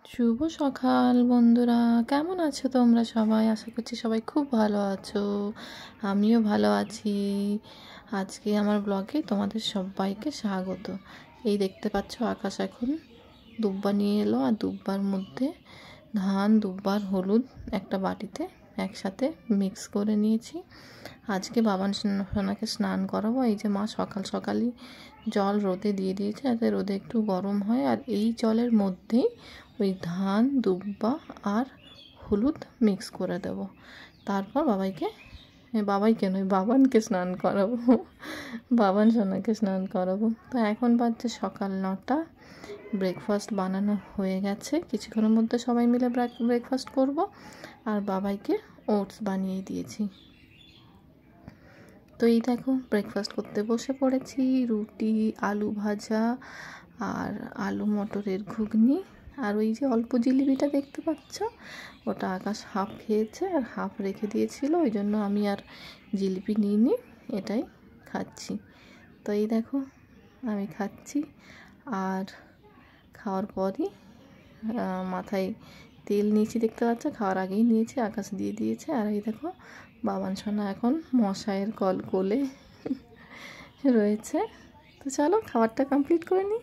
শুভ সকাল বন্ধুরা, কেমন আছো তোমরা সবাই? আশা করছি সবাই খুব ভালো আছো। আমিও ভালো আছি। আজকে আমার ব্লগে তোমাদের সবাইকে স্বাগত। এই দেখতে পাচ্ছ আকাশ এখন দুব্বা নিয়ে এলো, আর দুব্বার মধ্যে ধান, দুব্বার, হলুদ একটা বাটিতে একসাথে মিক্স করে নিয়েছি। আজকে বাবান সোনাকে স্নান করাবো। এই যে মা সকাল সকালই জল রোদে দিয়ে দিয়েছে, যাতে রোদে একটু গরম হয়, আর এই জলের মধ্যেই ওই ধান, দুব্বা আর হলুদ মিক্স করে দেব। তারপর বাবাইকে নয়, বাবানকে স্নান করাবো, বাবান সোনাকে স্নান করাবো। তো এখন বাজছে সকাল 9টা। ব্রেকফাস্ট বানানো হয়ে গেছে, কিছুক্ষণের মধ্যে সবাই মিলে ব্রেকফাস্ট করব। আর বাবাইকে ওটস বানিয়ে দিয়েছি। তো এই দেখো ব্রেকফাস্ট করতে বসে পড়েছি। রুটি, আলু ভাজা আর আলু মটরের ঘুগনি, আর ওই যে অল্প জিলিপিটা দেখতে পাচ্ছ, ওটা আকাশ হাফ খেয়েছে আর হাফ রেখে দিয়েছিল, ওই জন্য আমি আর জিলিপি নিইনি, এটাই খাচ্ছি। তো এই দেখো আমি খাচ্ছি, আর খাওয়ার পরই মাথায় তেল নিয়েছি, দেখতে পাচ্ছ, খাওয়ার আগেই নিয়েছি, আকাশ দিয়ে দিয়েছে। আর এই দেখো বাবান সোনা এখন মশাইয়ের কোলে রয়েছে। তো চলো খাবারটা কমপ্লিট করে নিই।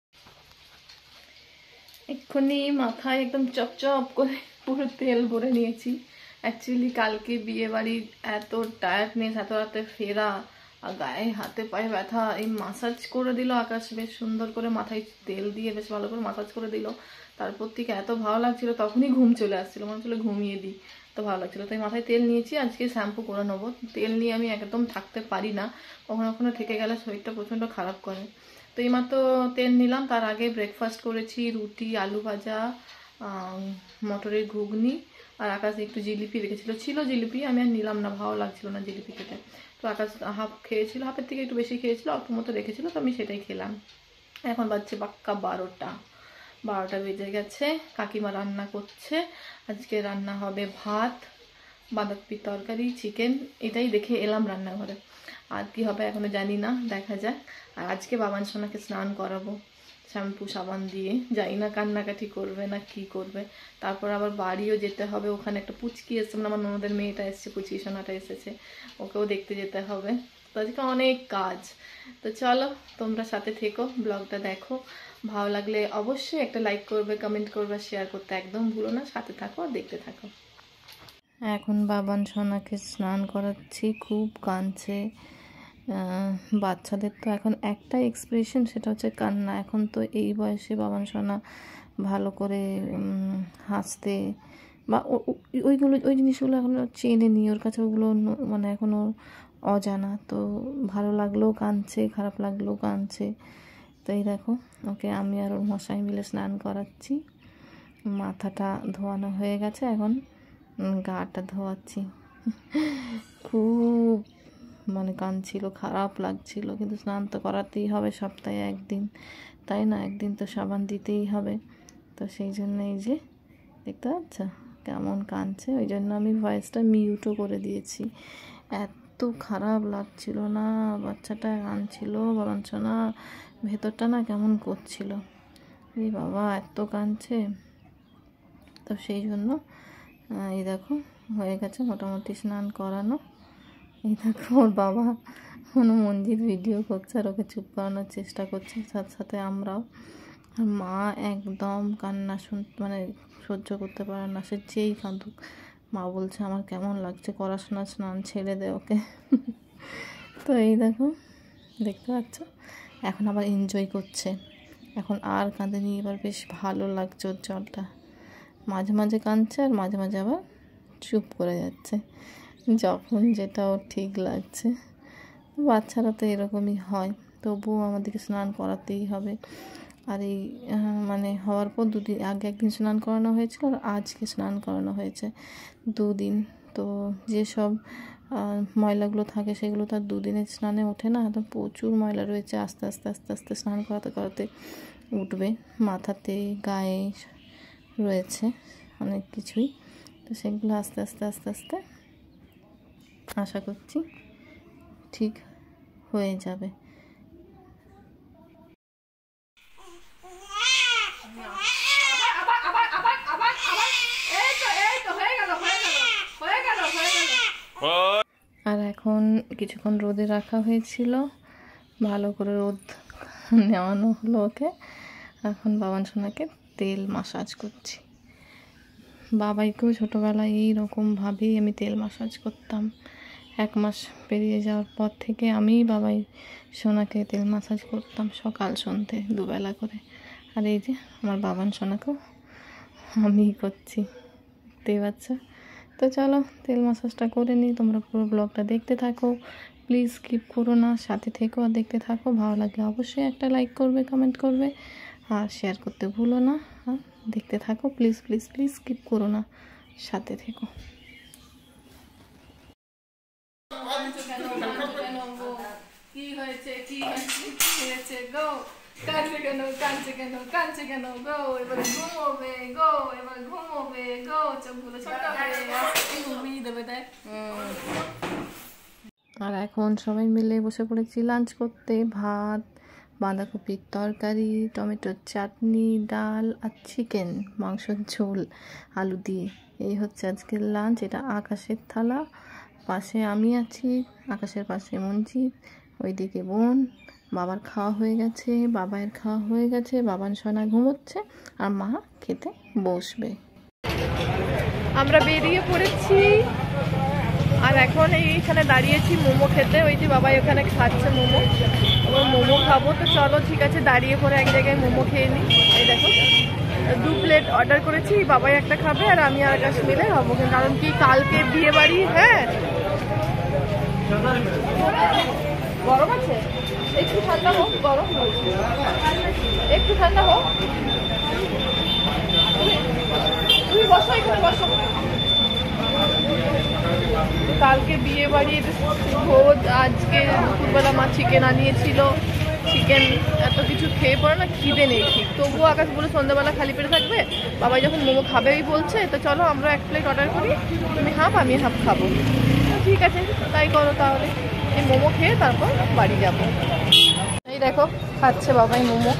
এক্ষুনি মাথায় একদম চপচপ করে পুরো তেল ভরে নিয়েছি। অ্যাকচুয়ালি কালকে বিয়ে বাড়ির এত টায়ার্ডনেস, এত রাতে ফেরা, আর গায়ে হাতে পায়ে ব্যথা, এই মাসাজ করে দিল আকাশ বেশ সুন্দর করে, মাথায় তেল দিয়ে বেশ ভালো করে মাসাজ করে দিল। তারপর থেকে এত ভালো লাগছিল, তখনই ঘুম চলে আসছিল, মনে হচ্ছিল ঘুমিয়ে দিই, তো ভালো লাগছিল। তাই মাথায় তেল নিয়েছি, আজকে শ্যাম্পু করে নেবো। তেল নিয়ে আমি একদম থাকতে পারি না, কখনো কখনো থেকে গেলে শরীরটা প্রচণ্ড খারাপ করে। তো এইমাত্র তেল নিলাম, তার আগে ব্রেকফাস্ট করেছি, রুটি, আলু ভাজা, মটরের ঘুগনি, আর আকাশ একটু জিলিপি ছিল জিলিপি, আমি আর নিলাম না, ভালো লাগছিল না জিলিপি খেতে। তো আকাশ হাফ খেয়েছিল, হাফের থেকে একটু বেশি খেয়েছিল, অল্প মতো রেখেছিল, তো আমি সেটাই খেলাম। এখন বাজছে পাক্কা 12টা বেজে গেছে। কাকিমা রান্না করছে, আজকে রান্না হবে ভাত, বাঁধাকপির তরকারি, চিকেন, এটাই দেখে এলাম রান্নাঘরে। আর কি হবে এখনো জানি না, দেখা যাক। আর আজকে বাবান সোনাকে স্নান করাবো শ্যাম্পু সাবান দিয়ে, জানি না কান্নাকাটি করবে না কি করবে। তারপর আবার বাড়িও যেতে হবে, ওখানে একটা পুচকি এসছে, মানে আমার ননদের মেয়েটা এসছে, পুচকি সোনাটা এসেছে, ওকেও দেখতে যেতে হবে। তো আজকে অনেক কাজ। তো চলো তোমরা সাথে থেকো, ব্লগটা দেখো, ভালো লাগলে অবশ্যই একটা লাইক করবে, কমেন্ট করবে, শেয়ার করতে একদম ভুলো না। সাথে থাকো আর দেখতে থাকো। এখন বাবান সোনাকে স্নান করাচ্ছি, খুব কাঁদছে। বাচ্চাদের তো এখন একটা এক্সপ্রেশন, সেটা হচ্ছে কান্না। এখন তো এই বয়সে বাবান সোনা ভালো করে হাসতে বা ওই জিনিসগুলো এখনও চেনে নি, ওর কাছে ওগুলো মানে এখনও অজানা। তো ভালো লাগলেও কাঁদছে, খারাপ লাগলেও কাঁদছে। তো এই দেখো ওকে আমি আর ওর মশাই মিলে স্নান করাচ্ছি। মাথাটা ধোয়ানো হয়ে গেছে, এখন গাটা ধোয়াচ্ছি। খুব মানে কাঁদছিল, খারাপ লাগছিল, কিন্তু স্নান তো করাতেই হবে সপ্তাহে একদিন, তাই না? একদিন তো সাবান দিতেই হবে। তো সেই জন্য এই যে দেখতে পাচ্ছ কেমন কাঁদছে, ওই জন্য আমি ভয়েসটা মিউটও করে দিয়েছি। এত খারাপ লাগছিল না, বাচ্চাটা কাঁদছিল, বাবান সোনা ভেতরটা না কেমন করছিল, এই বাবা এত কাঁদছে। তো সেই জন্য এই দেখো হয়ে গেছে মোটামুটি স্নান করানো। এই দেখো ওর বাবা মঞ্জিত ভিডিও করছে আর ওকে চুপ করানোর চেষ্টা করছে, সাথে সাথে আমরাও। আর মা একদম কান্না মানে সহ্য করতে পারে না, সে যেই কাঁদুক। মা বলছে আমার কেমন লাগছে, পড়াশোনা স্নান ছেড়ে দে ওকে। তো এই দেখো দেখতে পাচ্ছ, এখন আবার এনজয় করছে, এখন আর কাঁদেনি, এবার বেশ ভালো লাগছে ওর জলটা। মাঝে মাঝে কাঁদছে আর মাঝে মাঝে আবার চুপ করে যাচ্ছে, যখন যেটা ওর ঠিক লাগছে। বাচ্চারা তো এরকমই হয়, তবুও আমাদেরকে স্নান করাতেই হবে। আর এই মানে হওয়ার পর 2 দিন আগে একদিন স্নান করানো হয়েছিল, আর আজকে স্নান করানো হয়েছে 2 দিন। তো যেসব ময়লাগুলো থাকে সেগুলো তো আর 2 দিনের স্নানে ওঠে না, তো প্রচুর ময়লা রয়েছে, আস্তে আস্তে আস্তে আস্তে স্নান করাতে করাতে উঠবে। মাথাতে, গায়ে রয়েছে অনেক কিছুই, তো সেগুলো আস্তে আস্তে আস্তে আস্তে আশা করছি ঠিক হয়ে যাবে। আবার আবার আবার আবার এই তো হয়ে গেল হয়ে গেল হয়ে গেল হয়ে গেল। আর এখন কিছুক্ষণ রোদে রাখা হয়েছিল, ভালো করে রোদ নেওয়ানো হলো ওকে। এখন বাবান সোনাকে তেল মাসাজ করছি। বাবাইকেও ছোটোবেলায় এইরকমভাবেই আমি তেল মাসাজ করতাম। 1 মাস পেরিয়ে যাওয়ার পর থেকে আমি বাবাই সোনাকে তেল মাসাজ করতাম সকাল সন্ধ্যে দুবেলা করে। আর এই যে আমার বাবান সোনাকেও আমি করছি, দেখতে পাচ্ছ। তো চলো তেল মাসাজটা করে নিই, তোমরা পুরো ব্লগটা দেখতে থাকো, প্লিজ স্কিপ করো না, সাথে থেকো আর দেখতে থাকো। ভালো লাগলে অবশ্যই একটা লাইক করবে, কমেন্ট করবে আর শেয়ার করতে ভুলো না। আর দেখতে থাকো প্লিজ প্লিজ প্লিজ, স্কিপ করো না, সাথে থেকো। কি হয়েছে কি হয়েছে কি হয়েছে গো, কাঁদছে কেন কাঁদছে কেন কাঁদছে কেন গো, এবারে ঘুমোবে গো, এবার ঘুমোবে গো, চোখগুলো ছোট করে ঘুমিয়ে দেবে তাই। আর এখন সবাই মিলে বসে পড়েছি লাঞ্চ করতে। ভাত, বাঁধাকপির তরকারি, টমেটোর চাটনি, ডাল আর চিকেন মাংসের ঝোল আলু দিয়ে, এই হচ্ছে আজকের লাঞ্চ। এটা আকাশের থালা, পাশে আমি আছি, আকাশের পাশে মঞ্জিত, ওইদিকে বোন। বাবার খাওয়া হয়ে গেছে, বাবাইয়ের খাওয়া হয়ে গেছে, বাবান সোনা ঘুমোচ্ছে আর মা খেতে বসবে। আমরা বেরিয়ে পড়েছি আর এখন এইখানে দাঁড়িয়েছি মোমো খেতে। ওই যে বাবাই ওখানে খাচ্ছে মোমো, আমরা মোমো খাবো। তো চলো ঠিক আছে, দাঁড়িয়ে পরে এক জায়গায় মোমো খেয়ে নিই। এই দেখো 2 প্লেট অর্ডার করেছি, বাবাই একটা খাবে আর আমি আর আকাশ মিলে খাবো। কারণ কি কালকে বিয়ে বাড়ি। হ্যাঁ গরম আছে, একটু ঠান্ডা হোক, গরম হয়েছে একটু ঠান্ডা হোক। তুমি বসো এখানে বসো। কালকে বিয়ে বাড়ির ভোজ, আজকে দুপুরবেলা মা চিকেন আনিয়েছিল। চিকেন এত কিছু খেয়ে পড়ে না, খিদে নেই ঠিক, তবুও আকাশ বলে সন্ধ্যাবেলা খালি পেটে থাকবে, বাবাই যখন মোমো খাবেই বলছে, তো চলো আমরা 1 প্লেট অর্ডার করি, তুমি হাফ আমি হাফ খাবো। ঠিক আছে তাই করো তাহলে, এই মোমো খেয়ে তারপর বাড়ি যাব। এই দেখো খাচ্ছে বাবাই মোমো।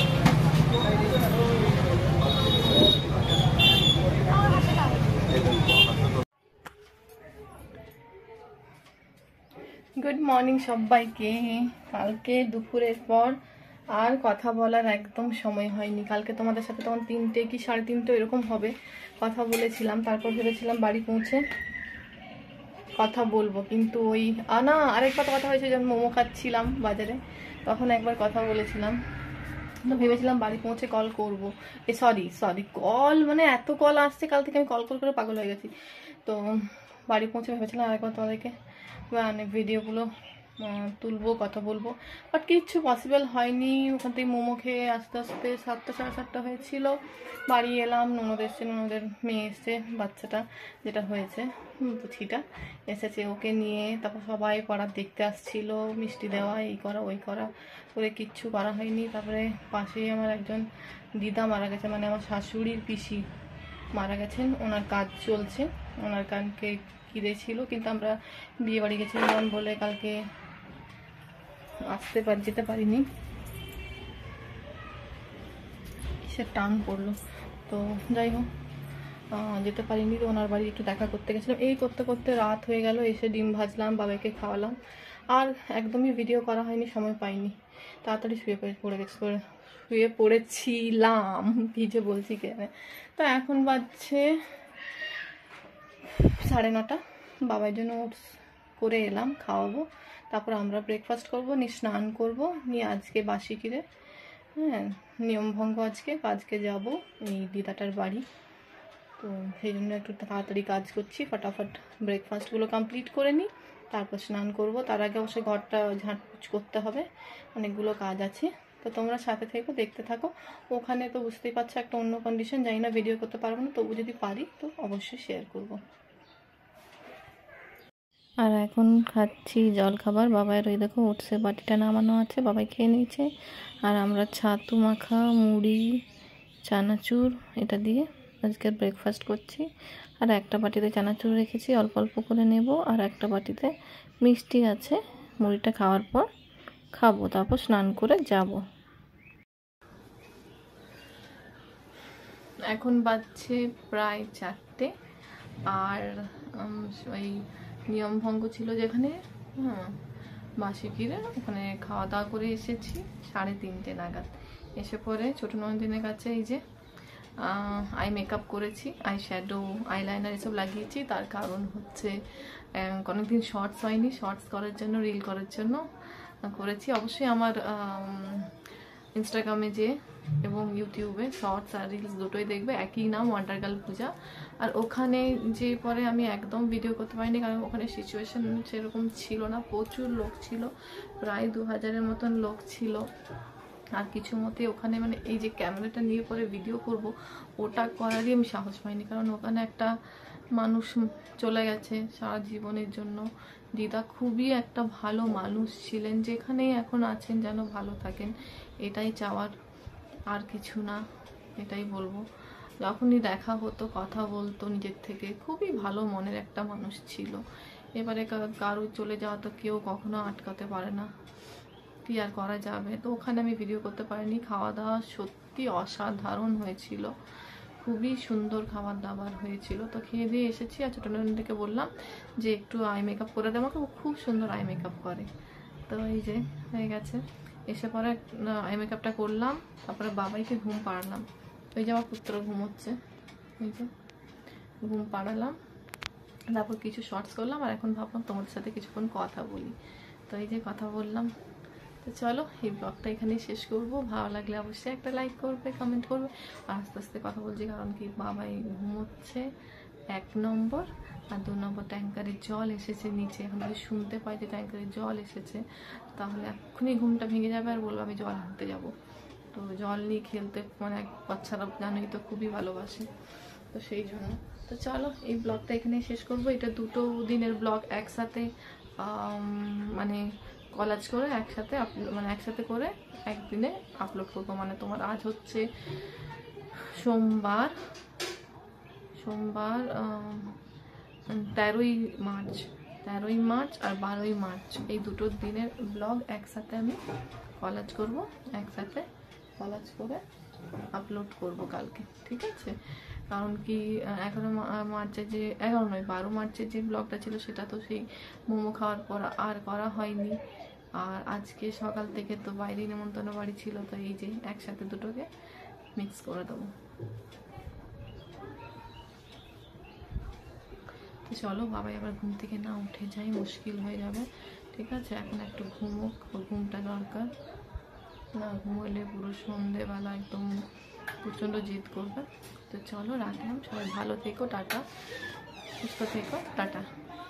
গুড মর্নিং সবাইকে। কালকে দুপুরের পর আর কথা বলার একদম সময় হয়নি। কালকে তোমাদের সাথে তখন 3টে কি 3:30 এরকম হবে কথা বলেছিলাম। তারপর ভেবেছিলাম বাড়ি পৌঁছে কথা বলবো, কিন্তু ওই না আরেকবার কথা হয়েছে যখন মোমো খাচ্ছিলাম বাজারে, তখন একবার কথা বলেছিলাম। তো ভেবেছিলাম বাড়ি পৌঁছে কল করব। সরি কল মানে এত কল আসছে কাল থেকে, আমি কল করে পাগল হয়ে গেছি। তো বাড়ি পৌঁছে ভেবেছিলাম আরেকবার তোমাদেরকে মানে ভিডিওগুলো তুলবো, কথা বলবো, বাট কিচ্ছু পসিবল হয়নি। ওখান থেকে মোমো খেয়ে আস্তে আস্তে 7টা সাড়ে 7টা হয়েছিল। বাড়ি এলাম, ননদ এসছে, ননদের মেয়ে এসছে, বাচ্চাটা যেটা হয়েছে পুছিটা এসেছে, ওকে নিয়ে তারপর সবাই পাড়ার দেখতে আসছিল, মিষ্টি দেওয়া, এই করা ওই করা করে কিচ্ছু করা হয়নি। তারপরে পাশেই আমার একজন দিদা মারা গেছে, মানে আমার শাশুড়ির পিসি মারা গেছেন, ওনার কাজ চলছে, ওনার কানকে কিরে ছিল, কিন্তু আমরা বিয়ে বাড়ি গেছিলাম বলে কালকে যেতে পারিনি, সে টান পড়লো, তো যাই হোক যেতে পারিনি। তো ওনার বাড়ি একটু দেখা করতে গেছিলাম, এই করতে করতে রাত হয়ে গেল। এসে ডিম ভাজলাম, বাবাকে খাওয়ালাম, আর একদমই ভিডিও করা হয়নি, সময় পাইনি। তাড়াতাড়ি শুয়ে পড়েছিলাম, ভিজে বলছি কেন। তো এখন বাজছে 9:30। বাবার জন্য ওটস করে এলাম, খাওয়াবো, তারপর আমরা ব্রেকফাস্ট করবো, নিয়ে স্নান করবো, নিয়ে আজকে বাসি কিরে নিয়মভঙ্গ আজকে যাব এই দিদাটার বাড়ি। তো সেই জন্য একটু তাড়াতাড়ি কাজ করছি, ফটাফট ব্রেকফাস্টগুলো কমপ্লিট করে নিই, তারপর স্নান করব। তার আগে অবশ্যই ঘরটা ঝাঁটপুছ করতে হবে, অনেকগুলো কাজ আছে। তো তোমরা সাথে থেকো, দেখতে থাকো। ওখানে তো বুঝতেই পারছো একটা অন্য কন্ডিশন, জানি না ভিডিও করতে পারবো না, তবু যদি পারি তো অবশ্যই শেয়ার করব। আর এখন খাচ্ছি জল খাবার। বাবাইয়ের ওই দেখো ওটসের বাটিটা নামানো আছে, বাবাই খেয়ে নিয়েছে। আর আমরা ছাতু মাখা, মুড়ি, চানাচুর এটা দিয়ে আজকের ব্রেকফাস্ট করছি। আর একটা বাটিতে চানাচুর রেখেছি, অল্প অল্প করে নেব, আর একটা বাটিতে মিষ্টি আছে, মুড়িটা খাওয়ার পর খাবো, তারপর স্নান করে যাব। এখন বাজছে প্রায় 4টে। আর ওই নিয়মভঙ্গ ছিল যেখানে, বাসি ফিরে ওখানে খাওয়া দাওয়া করে এসেছি 3:30 নাগাদ। এসে পরে ছোটো নন্দিনের কাছে এই যে আই মেকআপ করেছি, আই শ্যাডো, আইলাইনার এসব লাগিয়েছি। তার কারণ হচ্ছে অনেকদিন শর্টস হয়নি, শর্টস করার জন্য, রিল করার জন্য করেছি। অবশ্যই আমার ইনস্টাগ্রামে যে এবং ইউটিউবে শর্টস আর রিলস দুটোই দেখবে, একই নাম, ওয়ান্ডার গার্ল পূজা। আর ওখানে যে পরে আমি একদম ভিডিও করতে পারিনি, কারণ ওখানে সিচুয়েশন সেরকম ছিল না, প্রচুর লোক ছিল, প্রায় 2000-এর মতন লোক ছিল। আর কিছু মতে ওখানে মানে এই যে ক্যামেরাটা নিয়ে পরে ভিডিও করব, ওটা করারই আমি সাহস পাইনি, কারণ ওখানে একটা মানুষ চলে গেছে সারা জীবনের জন্য। দিদা খুবই একটা ভালো মানুষ ছিলেন, যেখানেই এখন আছেন যেন ভালো থাকেন, এটাই চাওয়ার, আর কিছু না, এটাই বলবো। যখনই দেখা হতো কথা বলতো নিজের থেকে, খুবই ভালো মনের একটা মানুষ ছিল। এবারে কারো চলে যাওয়া তো কেউ কখনো আটকাতে পারে না, কি আর করা যাবে। তো ওখানে আমি ভিডিও করতে পারিনি। খাওয়া দাওয়া সত্যি অসাধারণ হয়েছিল, খুবই সুন্দর খাবার দাবার হয়েছিল। তো খেয়ে দিয়ে এসেছি, আর ছোটো নন্দিকে বললাম যে একটু আই মেকআপ করে দেয়, আমাকে খুব সুন্দর আই মেকআপ করে। তো এই যে হয়ে গেছে, এসে পরে আই মেকআপটা করলাম, তারপরে বাবাইকে ঘুম পাড়ালাম। ওই যে আমার পুত্র ঘুমোচ্ছে, এই যে ঘুম পাড়ালাম, তারপর কিছু শর্টস করলাম। আর এখন ভাবলাম তোমাদের সাথে কিছুক্ষণ কথা বলি, তো এই যে কথা বললাম। তো চলো এই ব্লগটা এখানেই শেষ করব। ভালো লাগলে অবশ্যই একটা লাইক করবে, কমেন্ট করবে। আর আস্তে আস্তে কথা বলছি, কারণ কি বাবাই ঘুমোচ্ছে 1 নম্বর, আর 2 নম্বর ট্যাঙ্কারের জল এসেছে নিচে। এখন যদি শুনতে পাই যে ট্যাঙ্কারের জল এসেছে, তাহলে এক্ষুনি ঘুমটা ভেঙে যাবে, আর বলবো আমি জল আনতে যাব। তো জল নিয়ে খেলতে মানে বাচ্চারা জানোই তো খুবই ভালোবাসে, তো সেই জন্য। তো চলো এই ব্লগটা এখানেই শেষ করব। এটা 2 দিনের ব্লগ একসাথে, মানে কলাজ করে একসাথে মানে একসাথে করে একদিনে আপলোড করবো। মানে তোমার আজ হচ্ছে সোমবার 13ই মার্চ আর 12ই মার্চ, এই 2 দিনের ব্লগ একসাথে আমি কলাজ করব, একসাথে কলাজ করে আপলোড করব কালকে, ঠিক আছে? কারণ কি 11 মার্চে যে 12 মার্চে যে ব্লগটা ছিল, সেটা তো সেই মোমো খাওয়ার পর আর করা হয়নি। আর আজকে সকাল থেকে তো বাইরে নেমন্তন্ন বাড়ি ছিল, তো এই যে একসাথে দুটোকে মিক্স করে দেবো। চলো বাবাই আবার ঘুম থেকে না উঠে যাই, মুশকিল হয়ে যাবে, ঠিক আছে? এখন একটু ঘুমোক, ঘুমটা দরকার, না ঘুমোলে পুরো সন্ধেবেলা একদম প্রচণ্ড জিদ করবে। তো চলো রাখলাম, সবাই ভালো থেকো, টাটা, সুস্থ থেকো, টাটা।